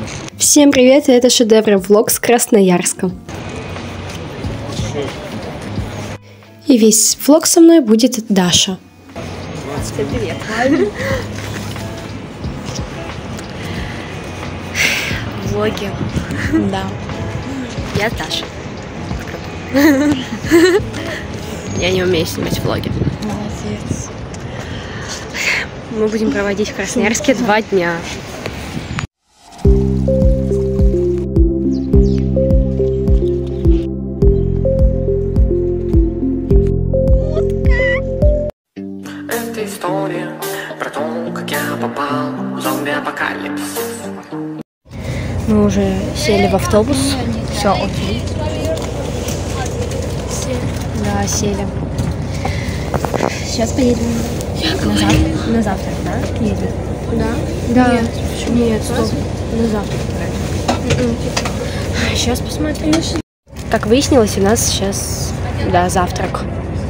Всем привет, это Шедевры влог с Красноярска. И весь влог со мной будет Даша. Всем привет. Влоги. Да. Я Даша. Я не умею снимать влоги. Молодец. Мы будем проводить в Красноярске 2 дня. Это история про то, как я попал в зомби-апокалипсис. Мы уже сели в автобус. Все окей. Да, сели. Сейчас поедем на завтрак, да? Едем. Да? Да. Нет, стоп. На завтрак. Сейчас посмотрим. Как выяснилось, у нас сейчас, да, завтрак.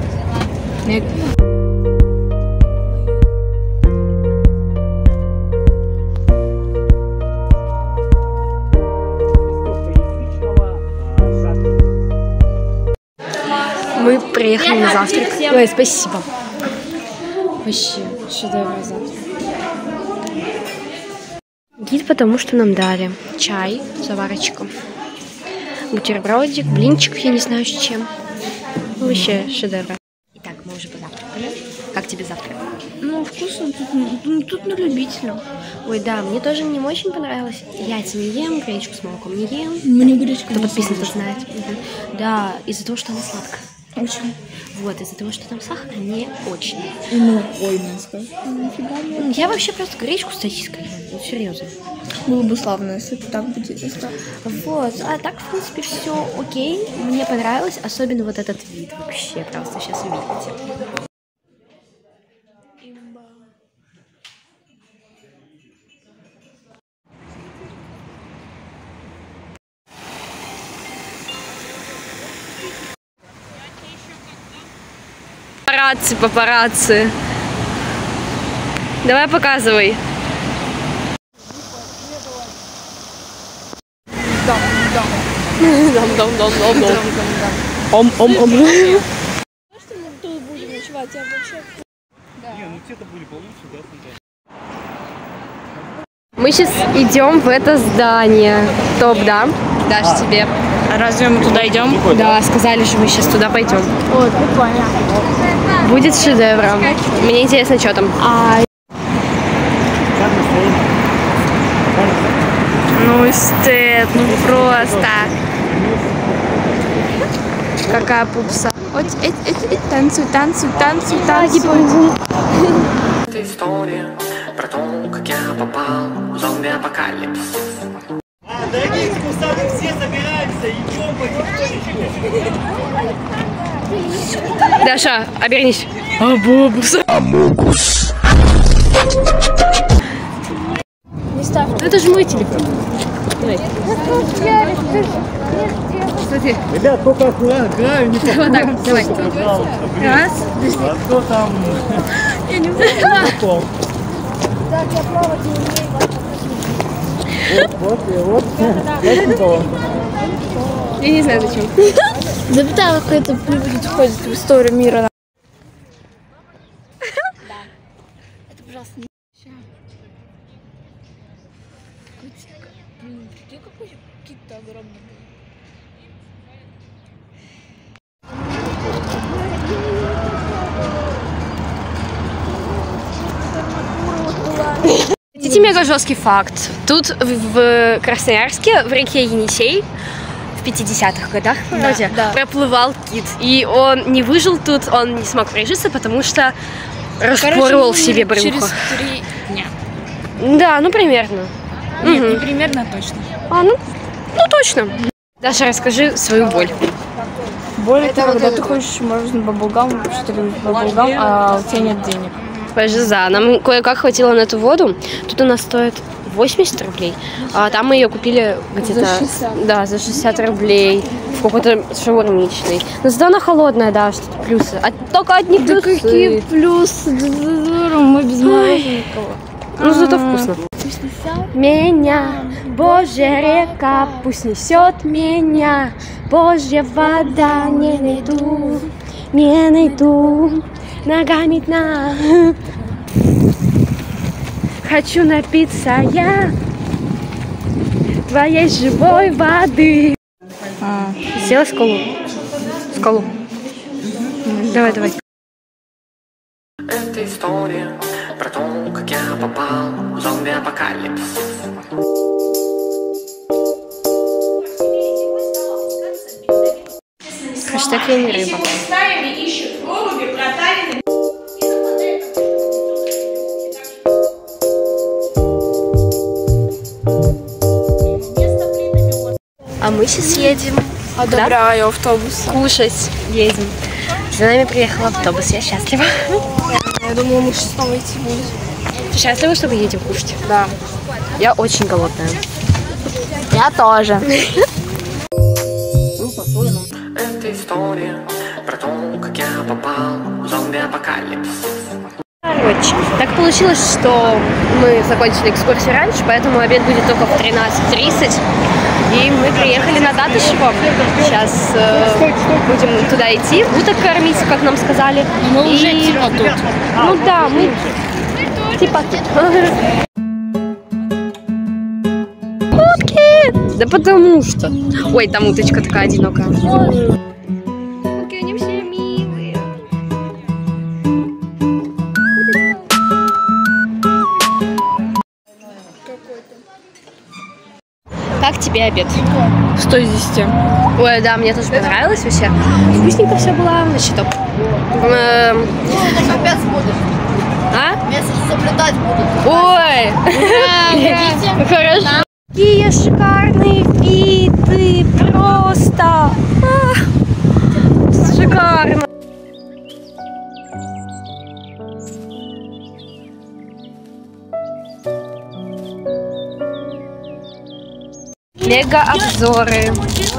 Мы приехали на завтрак. Ой, спасибо. Вообще, шедевр завтрак. Гид, потому что нам дали чай, заварочку, бутербродик, блинчик, я не знаю с чем. Вообще шедевр. Итак, мы уже позавтракали. Как тебе завтрак? Ну, вкусно, тут на любителя. Ой, да, мне тоже не очень понравилось. Яйца не ем, гречку с молоком не ем. Мне гречка Кто подписан, тот знает. Да, из-за того, что она сладкая. Очень. Вот, из-за того, что там сахар, не очень. Ну, ой, нифига не. Я вообще просто гречку статически ем, ну, серьезно. Было бы славно, если бы так будет. Вот, а так, в принципе, все окей. Мне понравилось, особенно вот этот вид вообще, просто сейчас увидите. Папарацци, папарацци. Давай показывай. Ом. Мы сейчас идем в это здание. Топ, да? Дашь тебе. А разве мы туда идем? Да, сказали же, мы сейчас туда пойдем. Ой, прикольно. Будет шедевром. Мне интересно, что там. Ну, стыд, ну просто. Какая пупса. Танцуй. Это история про то, как я попал в зомби-апокалипсис. Дорогие экскурсанты, все собираемся, идем потихонечку. Даша, обернись. Не ставь. Это же мой телефон. Давай. Смотри. Ребят, только аккуратно, краю не Вот так, давай. Раз. А кто там? Я не знаю. Так, я плавать не умею. Вот. Я не знаю, зачем. Запятая какая-то приводит, входит в историю мира. Это ужасно. Блин, ты какой кит-то огромный. Хотите мега жесткий факт? Тут в Красноярске, в реке Енисей, в 50-х годах вроде, проплывал кит. И он не выжил тут, он не смог прижиться, потому что распорол себе брюхо. Через 3 дня. Да, ну примерно. Нет, не примерно, а точно. Ну точно. Даша, расскажи свою боль. Боль это когда ты хочешь мороженое баблгам, что-то баблгам, а у тебя нет денег. Жиза. Нам кое-как хватило на эту воду. Тут она стоит 80 рублей, а там мы ее купили где-то за 60 рублей в какой-то шаурмичной. Но зато она холодная, да, что-то плюсы. Только одни плюсы. Да какие плюсы? Мы без мороженого. Ну зато вкусно. Меня Божья река, пусть несет меня. Божья вода, не найду ногами дна. Хочу напиться я твоей живой воды. Сделай скалу. Давай. Это история про то, как я попал в зомби-апокалипсис. Хэштег я не рыба. А мы сейчас едем. Одобряю автобус. Кушать едем. За нами приехал автобус, я счастлива. Я думала, мы 6 идти будет. Ты счастлива, что мы едем кушать? Да. Я очень голодная. Я тоже. Это история про то, как я попал в зомби-апокалипсис. Короче, так получилось, что мы закончили экскурсию раньше, поэтому обед будет только в 13:30. И мы приехали на Датышево. Сейчас будем туда идти, уток кормить, как нам сказали. Мы уже типа тут. Ну да, мы типа тут. Утки! Да потому что. Ой, там уточка такая одинокая. Утки, они все милые. Как тебе обед? 100 из 10. Ой, да, мне тоже понравилось вообще. Вкусненько все было. Значит, Опять будут. а? Месяц соблюдать будут. Ой! Хорошо. Какие шикарные виды! Просто! Шикарно! Мега обзоры.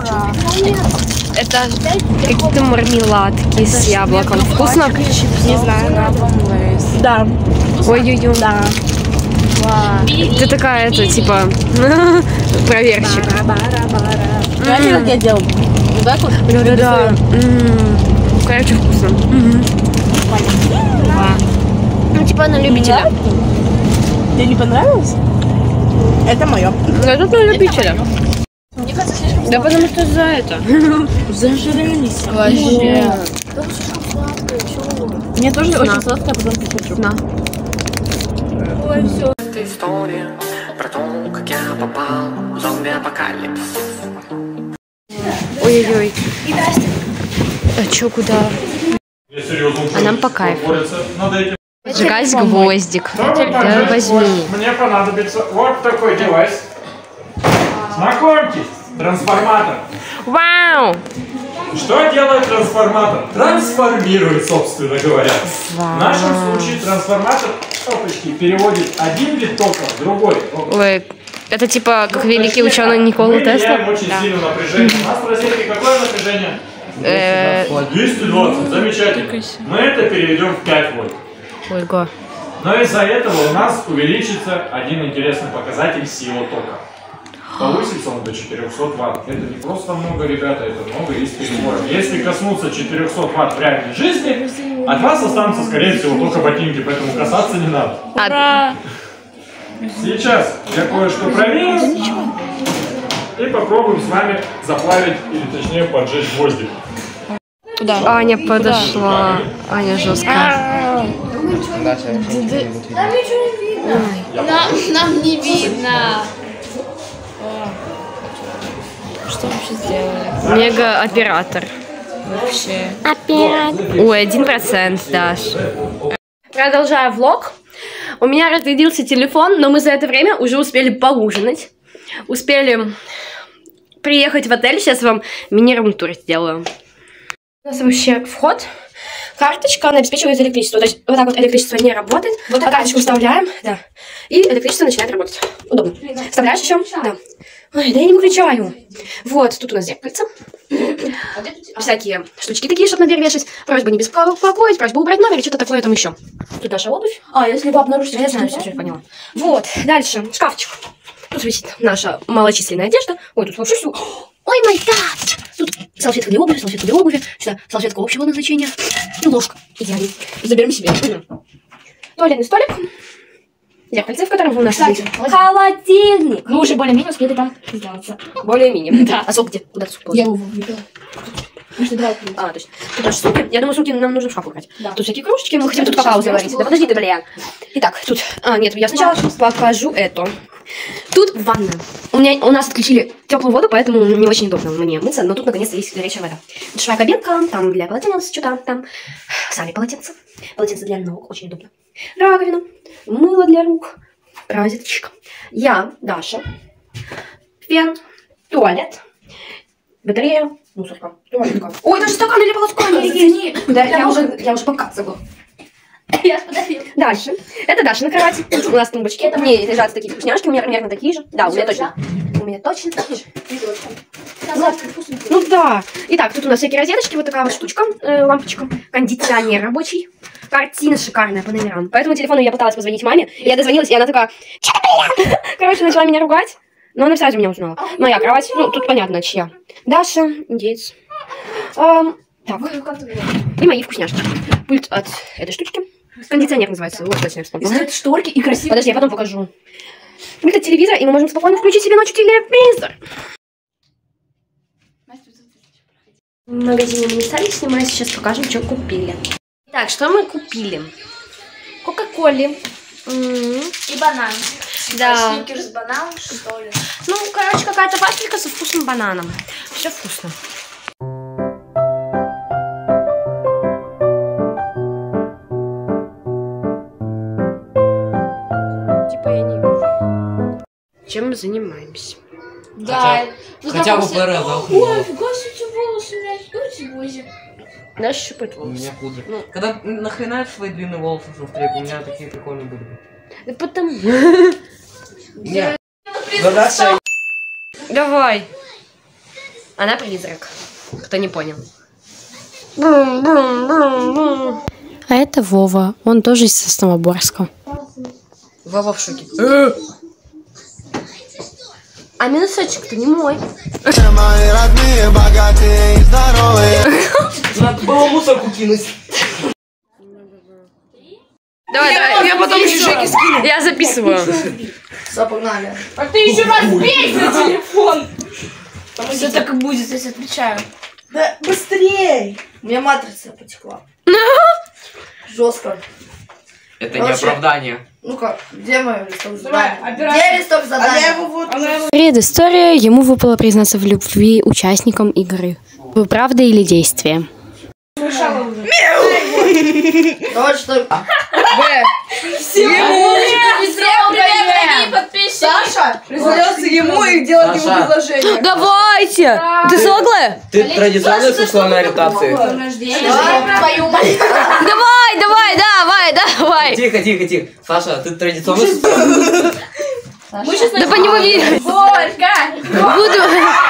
Это какие-то мармеладки с яблоком. Вкусно? Не знаю, Да. Ой-ой-ой. Да. Ты такая, это типа проверщик. Знаете, как я делал? Да. Короче, вкусно. Ну, типа на любителя. Тебе не понравилось? Это мое. Это на любителя. Да потому что за это. Зажрались. Вообще. Мне тоже очень сладкое, а потом хочу. На. Это история про то, как я попал в зомби-апокалипсис. Ой-ой-ой. А чё, куда? А нам по кайфу. Сжигать гвоздик. Да, возьми. Мне понадобится вот такой девайс. Знакомьтесь, трансформатор. Вау! Что делает трансформатор? Трансформирует, собственно говоря. В нашем случае трансформатор опачки переводит один вид тока в другой. Ой, это типа как великий ученый Никола Мы Тесла? меняем очень сильно напряжение. У нас в розетке какое напряжение? 220. Замечательно. Мы это переведем в 5 вольт. Ой-го. Но из-за этого у нас увеличится один интересный показатель силы тока. Повысится он до 400 Вт. Это не просто много, ребята, это много из переборов. Если коснуться 400 Вт в реальной жизни, от вас останутся, скорее всего, только ботинки, поэтому касаться не надо. Сейчас я кое-что проверю и попробуем с вами заплавить, или точнее поджечь гвоздик. Аня подошла. Аня жесткая. Нам не видно. Что вообще сделали? Мега оператор. Вообще. Ой, 1%, Даш. Продолжаю влог. У меня разрядился телефон, но мы за это время уже успели поужинать. Успели приехать в отель. Сейчас вам мини-рум-тур сделаю. У нас вообще вход. Карточка, она обеспечивает электричество. То есть вот так вот электричество не работает. Вот а карточку вставляем, да. И электричество начинает работать. Удобно. Вставляешь еще? Да. Ой, да я не выключаю. Вот, тут у нас зеркальце. Всякие штучки такие, чтобы на дверь вешать. Просьба не беспокоить, просьба убрать номер и что-то такое там еще. Тут наша обувь. А, если вы обнаружите... Я знаю, все поняла. Вот, дальше. Шкафчик. Тут висит наша малочисленная одежда. Ой, тут вообще все. Ой, май гад! Тут салфетка для обуви, сюда салфетка общего назначения и ложка. Идеально. Заберем себе. Туалетный столик. Зеркальце, в котором вы у нас сидите. Холодильник. Мы уже более-менее успели там сделаться. Более-менее. Да. А сок где? Куда ты сок положил? Я его выпила. А, точно. Тут наши сумки. Я думаю, сумки нам нужно в шкаф убрать. Да. Тут всякие кружечки, мы хотим тут какао заварить. Да подожди ты, бля. Итак, тут... А, нет, я сначала покажу это. Тут ванна. У нас отключили теплую воду, поэтому не очень удобно мне мыться, но тут наконец-то есть горячая вода. Душевая кабинка, там для полотенец, что-то там. Сами полотенца. Полотенце для ног, очень удобно. Раковина, мыло для рук, розеточка. Я, Даша, фен, туалет, батарея, мусорка, туалетка. Ой, даже стакан или полоскание есть. Да, я уже показывала. Дальше. Это Даша на кровати. У нас тумбочки. В ней лежат такие вкусняшки. У меня примерно такие же. Да, у меня точно. У меня точно такие же. Ну да. Итак, тут у нас всякие розеточки. Вот такая вот штучка. Лампочка. Кондиционер рабочий. Картина шикарная по номерам. По этому телефону я пыталась позвонить маме. Я дозвонилась, и она такая... Короче, начала меня ругать. Но она сразу меня узнала. Моя кровать. Ну, тут понятно, чья. Даша, индеец. Так. И мои вкусняшки. Пульт от этой штучки. Кондиционер называется. Вот, точно, я вспомнила. Стоят шторки и красиво. Подожди, я потом покажу. Пульт от телевизора, и мы можем спокойно включить себе ночью телевизор. В магазине мы не стали снимать, сейчас покажем, что купили. Так, что мы купили? Кока-коли. И банан. Да. Сникерс с бананом, что ли? Ну, короче, какая-то вафелька со вкусным бананом. Все вкусно. Типа я не вижу. Чем мы занимаемся? Да. Хотя бы ФР, да? Ой, фига себе волосы, блядь. Да, щупать У волосы. меня пудра. Ну. Когда нахрена свои длинные волосы в стрик, у меня такие прикольные были. Да потому... Нет. Задача. Давай. Она призрак. Кто не понял. А это Вова. Он тоже из Сосновоборска. Вова в шоке. А минусочек-то не мой. Мои родные, богатые и здоровые. Надо было мусорку кинуть. Давай, я потом еще Жеке скину. Я записываю. Все, погнали. А ты еще раз бей на телефон! Все так и будет, если отвечаю. Да быстрей! У меня матрица потекла. Жестко. Это не оправдание. Ну-ка, где мой листок Давай, задания? операция. Где листок задания? Предыстория. Ему выпало признаться в любви участникам игры. Вы правда или действие? Давай, что ли? Саша признается ему и делает ему Саша. предложение. Давайте! Ты согласна? Ты традиционной сексуальной ориентации. Твою мать. Давай! Тихо. Саша, ты традиционной Да по нему видно. Буду.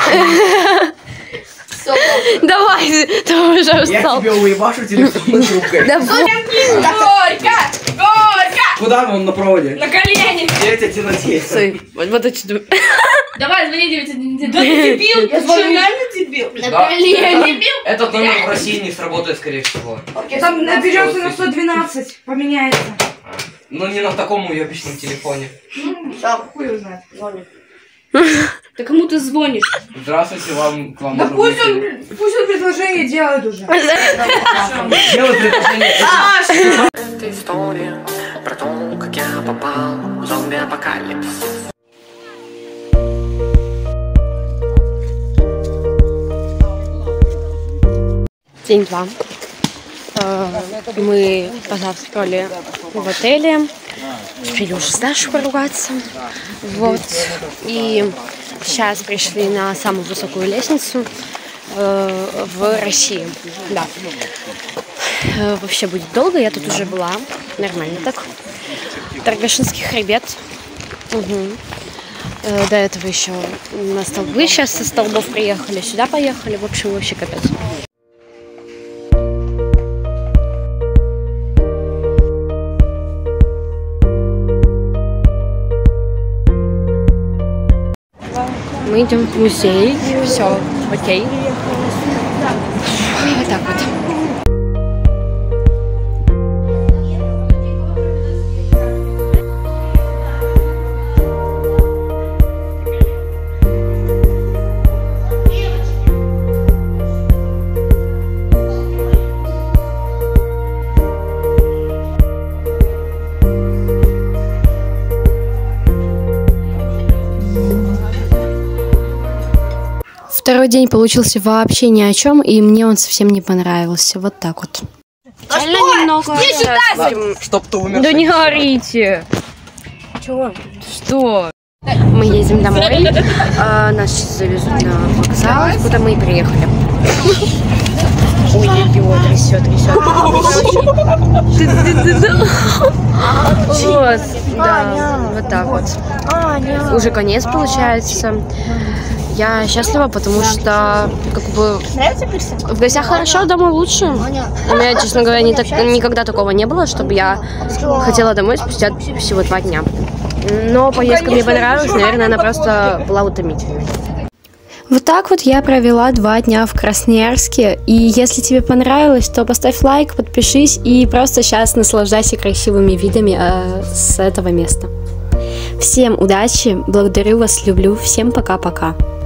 Давай, ты уже Я устал. тебя уебашу телефонной трубкой. Горько! Куда он на проводе? На колени! Я тебя тянуть. Вот это. Давай, звони 911. Да ты дебил! Ты что, реально дебил? Да. Этот номер в России не сработает, скорее всего. Там наберется на 112, поменяется. Но не на таком уебищном телефоне. Хуй его знает. Звони. Да кому ты звонишь? Здравствуйте, к вам Да можно пусть выйти. он предложение делает уже. Делай предложение. Это история про то, как я попал в зомби-апокалипсис. День 2. Мы позавтракали в отеле. Успели уже с Дашей поругаться. Вот. И сейчас пришли на самую высокую лестницу в России. Да. Вообще будет долго, я тут уже была. Нормально так. Торгашинский хребет. Угу. До этого еще на столбы. Сейчас со столбов приехали, сюда поехали. В общем, вообще капец. Мы идем в музей. Все, окей. Вот так вот. Второй день получился вообще ни о чем, и мне он совсем не понравился. Вот так вот. Чтоб ты умер. Да не говорите. Чего? Что? Мы едем домой. Нас сейчас завезут на вокзал, куда мы и приехали. Ой-ой-ой, трясет. Вот, да, вот так вот. Уже конец получается. Я счастлива, потому что в гостях хорошо, дома лучше. У меня, честно говоря, никогда такого не было, чтобы я хотела домой спустя всего 2 дня. Но поездка мне понравилась, наверное, она просто была утомительной. Вот так вот я провела 2 дня в Красноярске. И если тебе понравилось, то поставь лайк, подпишись и просто сейчас наслаждайся красивыми видами с этого места. Всем удачи, благодарю вас, люблю, всем пока-пока.